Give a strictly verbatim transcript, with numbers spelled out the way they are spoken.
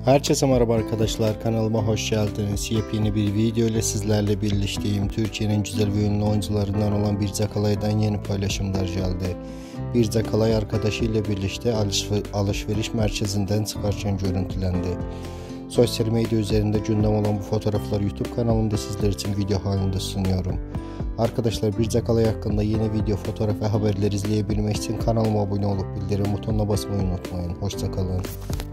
Herkese merhaba arkadaşlar, kanalıma hoş geldiniz. Yepyeni bir video ile sizlerle birlikteyim. Türkiye'nin güzel ve ünlü oyuncularından olan Birce Akalay'dan yeni paylaşımlar geldi. Birce Akalay arkadaşıyla birlikte alışveriş merkezinden çıkarken görüntülendi. Sosyal medya üzerinde gündem olan bu fotoğrafları YouTube kanalımda sizler için video halinde sunuyorum. Arkadaşlar, Birce Akalay hakkında yeni video, fotoğraf ve haberler izleyebilmek için kanalıma abone olup bildirim butonuna basmayı unutmayın. Hoşça kalın.